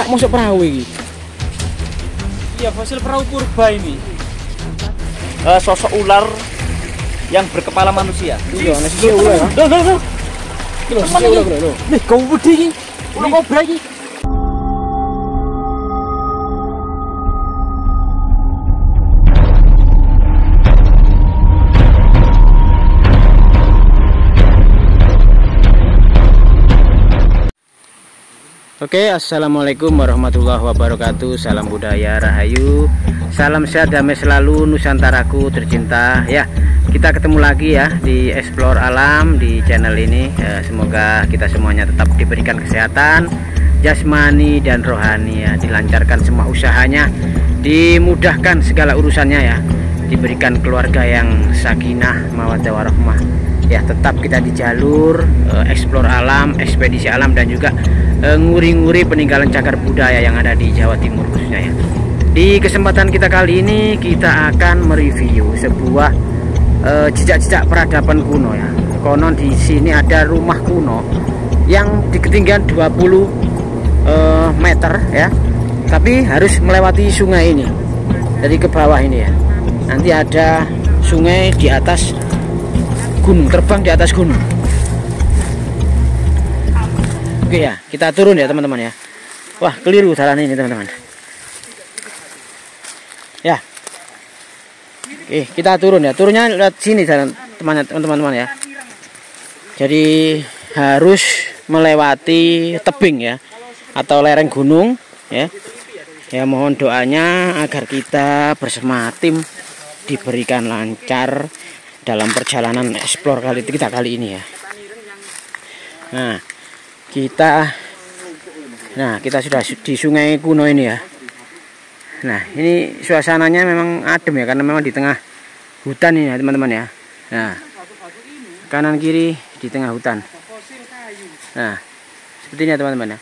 masuk perahu ini. Iya, fosil perahu purba ini. Sosok ular yang berkepala manusia. Iya, nasi ular. Loh. Nasi ular lho. Nih, kau wedi iki. Ono kobra iki. Oke, assalamualaikum warahmatullahi wabarakatuh. Salam budaya, rahayu, salam sehat, damai selalu Nusantaraku tercinta. Ya, kita ketemu lagi ya di Explore Alam di channel ini. Semoga kita semuanya tetap diberikan kesehatan jasmani dan rohani ya, dilancarkan semua usahanya, dimudahkan segala urusannya ya, diberikan keluarga yang sakinah mawaddah warahmah. Ya, tetap kita di jalur Explore Alam, ekspedisi alam, dan juga nguri-nguri peninggalan cagar budaya yang ada di Jawa Timur khususnya ya. Di kesempatan kita kali ini kita akan mereview sebuah jejak-jejak peradaban kuno ya. Konon di sini ada rumah kuno yang di ketinggian 20 meter ya, tapi harus melewati sungai ini dari ke bawah ini ya. Nanti ada sungai di atas gunung, terbang di atas gunung. Oke ya, kita turun ya teman-teman ya. Wah, keliru jalan ini teman-teman. Ya. Oke, kita turun ya. Turunnya lewat sini jalan teman-teman ya. Jadi harus melewati tebing ya, atau lereng gunung ya. Ya, mohon doanya agar kita bersama tim diberikan lancar dalam perjalanan explore kita kali ini ya. Nah, kita sudah di sungai kuno ini ya. Nah, ini suasananya memang adem ya, karena memang di tengah hutan ini ya teman-teman ya. Nah, kanan kiri di tengah hutan. Nah, seperti ini ya teman-teman ya.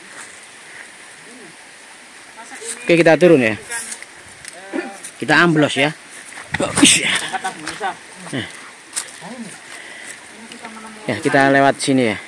Oke, kita turun ya. Kita amblos ya. Nah. Ya, kita lewat sini ya.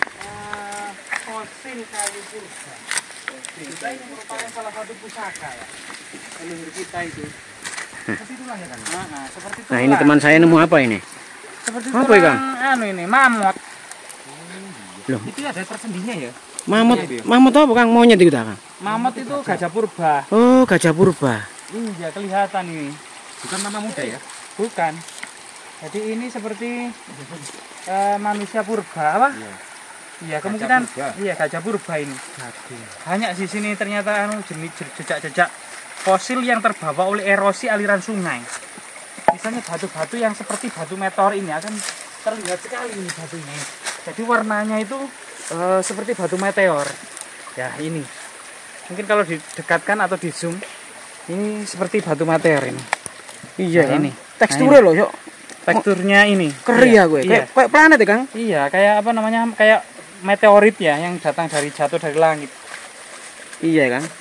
Kita ini merupakan salah satu pusaka ya, leluhur kita itu. Seperti itulah ya kan? Seperti itulah. Nah, ini teman saya nemu apa ini? Seperti apa ya, Kang? Anu ini mamut. Loh, itu ada tersendinya ya. Mamut apa Kang? Monyet itu Kang? Mamut itu gajah purba. Oh, gajah purba. Iya, kelihatan ini. Bukan mama muda ya? Bukan. Jadi ini seperti manusia purba apa? Iya, kemungkinan iya gajah purba ini. Hanya di sini ternyata jenis jejak-jejak fosil yang terbawa oleh erosi aliran sungai. Misalnya batu-batu yang seperti batu meteor ini akan terlihat sekali ini batunya. Jadi warnanya itu seperti batu meteor. Ya, ini. Mungkin kalau didekatkan atau di zoom, ini seperti batu meteor ini. Iya, nah, ini. Teksturnya loh, yuk. Teksturnya ini. Keri ya gue. Iya. Kayak planet ya, Kang? Iya, kayak apa namanya? Kayak meteorit ya, yang datang jatuh dari langit. Iya kan.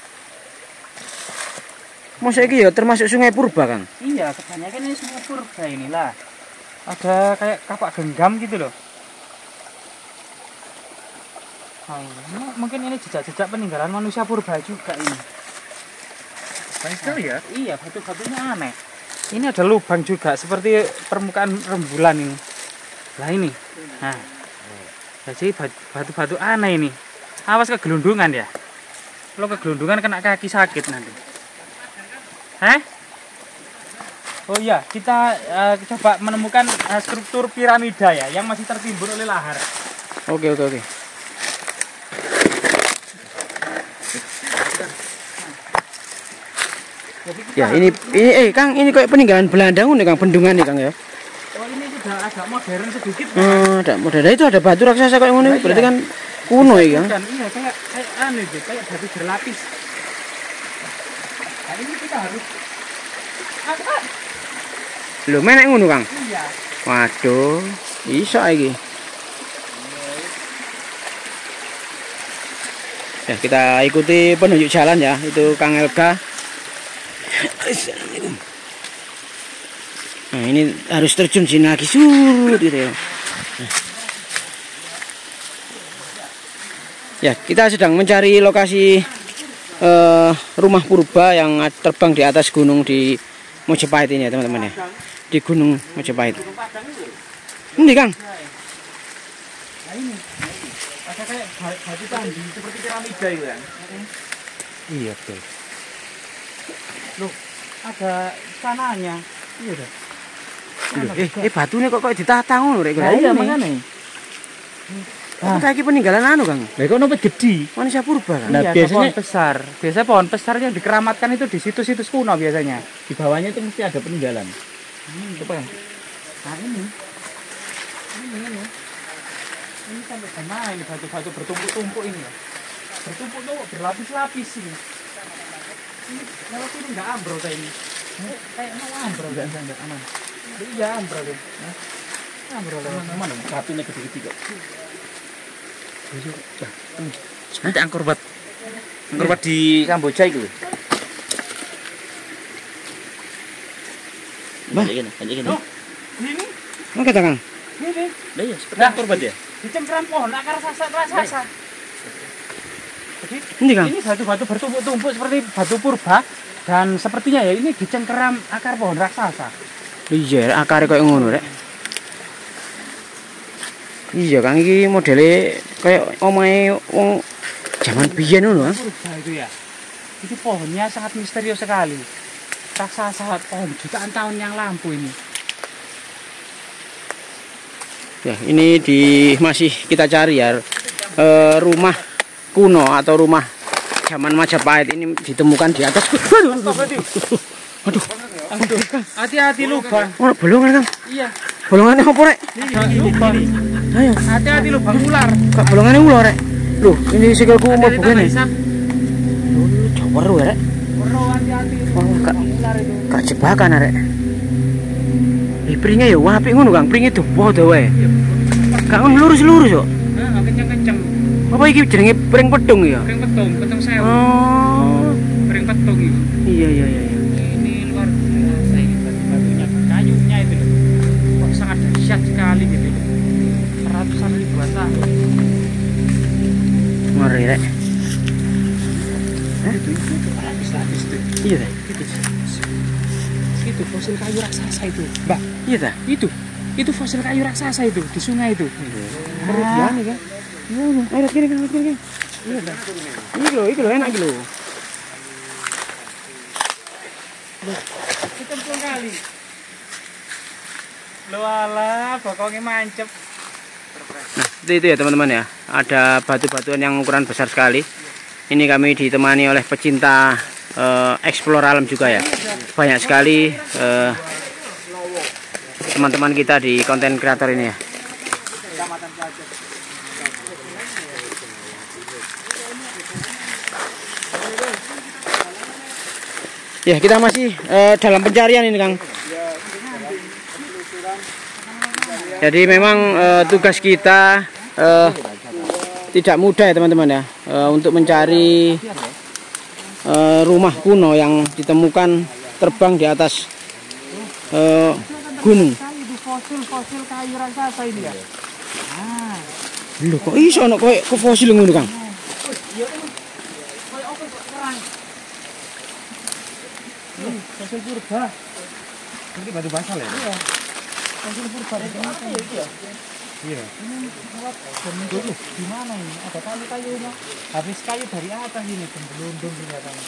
Masa ini ya termasuk sungai purba Kang? Iya, kebanyakan ini sungai purba inilah. Ada kayak kapak genggam gitu loh. Mungkin ini jejak-jejak peninggalan manusia purba juga ini. Banyak sekali ya? Iya, batu-batunya aneh. Ini ada lubang juga seperti permukaan rembulan ini. Lah ini. Nah, jadi batu-batu aneh ini. Awas kegelundungan ya. Kalau kegelundungan kena kaki sakit nanti. Oh iya, kita coba menemukan struktur piramida ya, yang masih tertimbun oleh lahar. Oke. Ya, ini Kang, ini kayak peninggalan Belanda nih Kang, bendungan nih Kang ya. Oh, ini sudah agak modern sedikit. Ada modern. Itu ada batu raksasa kayak ngono, berarti kan kuno ya, Kang. Iya, kayak aneh deh, kayak batu berlapis. Nah, ini kita harus Lho, menek ngono, Kang? Iya. Waduh, iso iki. Ya, kita ikuti penunjuk jalan ya, itu Kang Elga. Assalamualaikum. Nah, ini harus terjun sini lagi surut gitu ya. Ya, kita sedang mencari lokasi rumah purba yang terbang di atas gunung di Mojopahit ini ya teman-teman ya. Di Gunung Mojopahit. Ini Kang. Nah ini. Ada kayak batu candi seperti piramida itu kan. Iya betul. Loh, ada sananya. Iya dah. Batu ini kok ditata ngono rek. Iya makane. Nah, kayak peninggalan anu Kang. Lah kok nopo gede? Manusia purba kan. Nah, biasanya pohon besar. Biasanya pohon besar yang dikeramatkan itu di situs-situs kuno biasanya. Di bawahnya itu mesti ada peninggalan. Coba. Nah ini. Ini sampai mana ini batu-batu bertumpuk-tumpuk ini ya. Bertumpuk-tumpuk berlapis-lapis ini. Ini kalau ini enggak ambrol kayak ini. Kayak mau ambrol enggak aman. Iya ambrol deh. Ambrol aman. Batunya gede-gede kok. Nanti angkor bat Di Kamboja itu. Bah. Ini. Ini. Mana kata Kang? Ini. Lah ya, seperti angkor bat ya. Dicengkram pohon akar raksasa. Jadi Ini Kang. ini batu-batu bertumpuk-tumpuk seperti batu purba dan sepertinya ya ini dicengkeram akar pohon raksasa. Iya, akare koyo ngono rek. Iya Kang, iki modele kayak omahe wong zaman biyen ngono ah. Purba itu ya. Itu pohonnya sangat misterius sekali. Raksasa pohon jutaan tahun yang lampau ini. Ya, ini masih kita cari ya rumah kuno atau rumah zaman Majapahit ini ditemukan di atas. Aduh. Hati-hati lubang. Oh, bolongan Kang. Iya. Bolongannya apa rek? Ini lubang. Ayo. Hati-hati lubang ular. Kak bolongannya ular rek. Loh, ini sikilku mau begini. Jawar rek. Hati-hati. Oh, Kak. Ular itu. Kak jebakan rek. Pringnya ya apik ngono Kang, pringe dopo to wae. Kak lurus-lurus kok. Nah, kenceng-kenceng. Apa iki jenenge pring pedung ya? Pring petung sewu. Oh. Pring petung itu. Iya. Ini luar biasa ini batu-batunya, kayunya itu loh. Kok sangat dahsyat sekali gitu. Ratusan ribuan tahun. Ngeri rek. Itu lapis-lapis tuh. Iya ta? Itu fosil kayu raksasa itu. Mbak, Iya ta? itu fosil kayu raksasa itu di sungai itu. Kerugian kan? Iya, ayo kiri. Iya, Mbak. Iki lho enak iki lho. Itu belum kali. Lo ala, pokoknya mancep. Nah, itu ya teman-teman ya. Ada batu-batuan yang ukuran besar sekali. Ini kami ditemani oleh pecinta explore alam juga ya. Banyak sekali teman-teman kita di konten kreator ini ya. Ya, kita masih dalam pencarian ini Kang. Jadi memang tugas kita tidak mudah ya teman-teman ya, untuk mencari rumah kuno yang ditemukan terbang di atas gunung. Fosil kayu raksasa ini ya. Ah. Lho kok iso ono koyo fosil ngono Kang? Fosil purba. Ini batu basal ya? Iya. Fosil purba itu apa ya itu ya? Iya. Ini buat dulu di mana ini? Ada kayu-kayunya. Habis kayu dari atas ini belundung kelihatannya.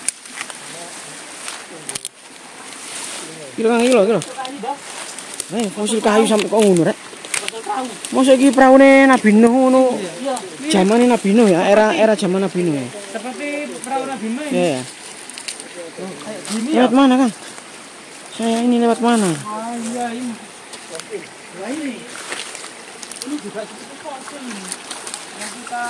Kilo. Fosil kayu sampai kok ngono rek. Mosok iki praune Nabi Nuh ngono. Iya. Zamane Nabi Nuh ya, era zaman Nabi Nuh ya. Seperti perahu Nabi Nuh ini. Iya. Kayak gini ya. Lewat mana Kang? Saya ini lewat mana? Ah iya ini. Nah ini. Ini juga cukup fosil ini. Yang kita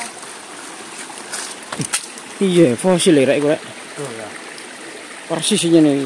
Iya, fosil ya rek iku rek. tuh ya. Persis ini nih.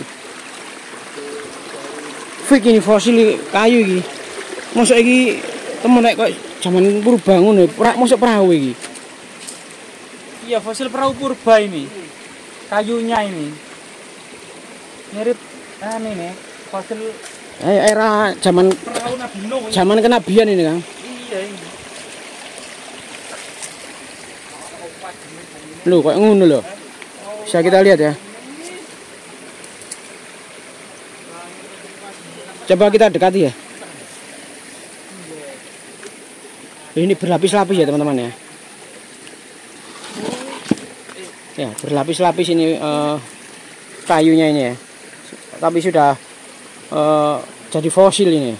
Fik ini fosil kayu iki. Mosok iki temen rek kok zaman purba ngono, mosok perahu iki. Iya fosil perahu purba ini. Kayunya ini. Mirip ini nih, fosil Era zaman perahu Nabi Nuh. zaman kenabian ini Kang. Iya ini. Lho kok ngono lho. Oh Bisa kita lihat ya. Coba kita dekati ya. Ini berlapis-lapis ya teman-teman ya. Ya, berlapis-lapis ini kayunya ini ya. Tapi sudah jadi fosil ini.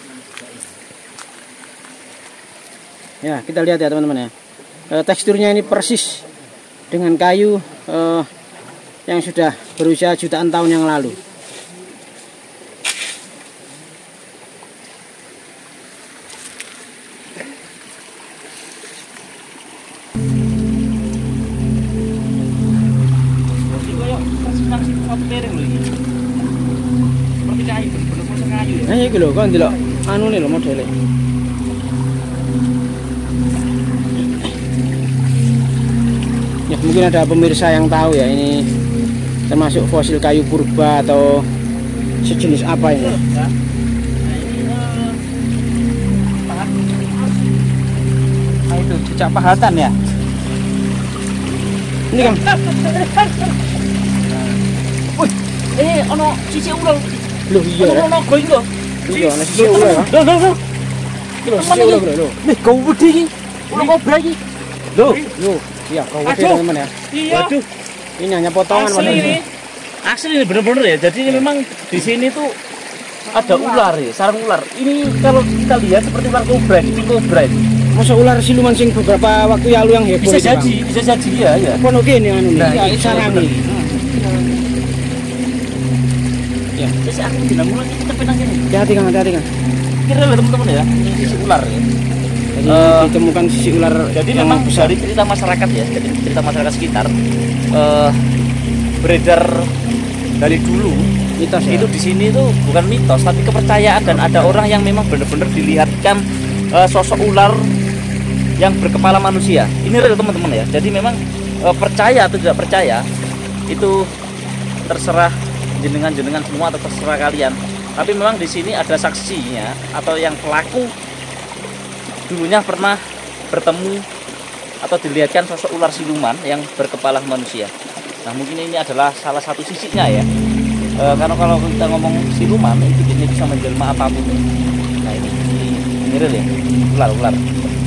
Ya, kita lihat ya teman-teman ya. Teksturnya ini persis dengan kayu yang sudah berusia jutaan tahun yang lalu. Seperti kayu, bener-bener kayu. Nah, iki lho, kok ndelok anu nih lho modelnya. Ya, mungkin ada pemirsa yang tahu ya, ini termasuk fosil kayu purba atau sejenis apa ini. Nah itu jejak pahatan ya. Ini kan Ono sisi ular. lho iya ya. Ono going lho. Iya, ana sisi ular ya. Lho. Iki lho sisi ular lho. Nih, kau wedi iki. Ular kobra iki. Lho. Iya, kau gede teman-teman ya. Iya. Waduh. Ini hanya potongan Asli ini. Asli ini bener-bener ya. Jadi ini memang di sini tuh ada ular ya, sarang ular. Ini kalau kita lihat seperti ular kobra, ini kobra ini. Masa ular siluman sing beberapa waktu lalu yang heboh Bisa itu, Bang? jadi, bisa jadi ya. Kono kene anu Nah, nih, ini sarang bener. nih. Ya, Terus aku bilang ular kita penang ini. hati-hati Kang. Kira lah teman-teman ya, ini sisi ular ya. Jadi ditemukan sisi ular Jadi yang memang besar. dari cerita masyarakat ya, jadi cerita masyarakat sekitar beredar dari dulu. Mitos ya? Itu di sini tuh bukan mitos tapi kepercayaan, dan ada orang yang memang benar-benar dilihatkan sosok ular yang berkepala manusia. Ini real teman-teman ya. Jadi memang percaya atau tidak percaya itu terserah jenengan semua atau terserah kalian. Tapi memang di sini ada saksinya atau yang pelaku dulunya pernah bertemu atau dilihatkan sosok ular siluman yang berkepala manusia. Nah mungkin ini adalah salah satu sisinya ya. Karena kalau kita ngomong siluman itu dia bisa menjelma apapun. Nah ini real ya, ular.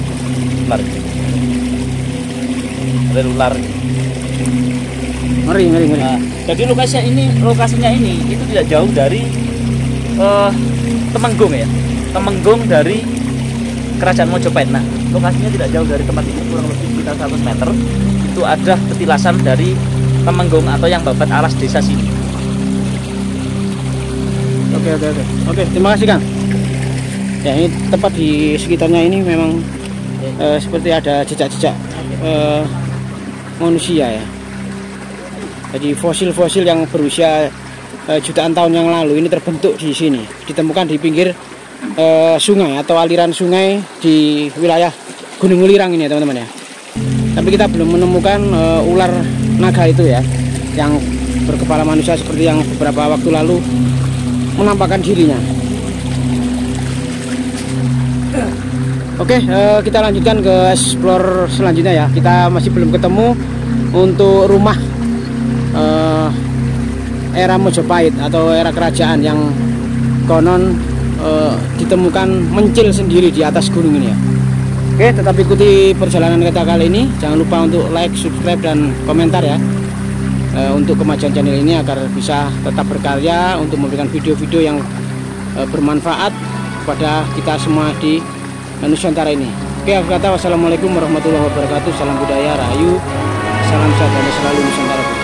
Ada ular. Ngeri. Nah, jadi lokasinya ini itu tidak jauh dari Temenggung ya. Temenggung dari Kerajaan Mojopahit. Nah, lokasinya tidak jauh dari tempat ini, kurang lebih sekitar 100 meter. Itu ada petilasan dari Temenggung atau yang babat alas desa sini. Oke, terima kasih Kang. Ya, ini tepat di sekitarnya ini memang seperti ada jejak-jejak manusia ya. Jadi fosil-fosil yang berusia jutaan tahun yang lalu ini terbentuk di sini, ditemukan di pinggir sungai atau aliran sungai di wilayah Gunung Welirang ini ya teman-teman ya. Tapi kita belum menemukan ular naga itu ya, yang berkepala manusia seperti yang beberapa waktu lalu menampakkan dirinya. Oke, kita lanjutkan ke explore selanjutnya ya. Kita masih belum ketemu untuk rumah era Mojopahit atau era kerajaan yang konon ditemukan mencil sendiri di atas gunung ini ya. Oke, tetap ikuti perjalanan kita kali ini. Jangan lupa untuk like, subscribe, dan komentar ya, untuk kemajuan channel ini agar bisa tetap berkarya untuk memberikan video-video yang bermanfaat kepada kita semua di Nusantara ini. Oke, aku kata wassalamualaikum warahmatullahi wabarakatuh. Salam budaya, rahayu, salam sehat dan selalu Nusantara.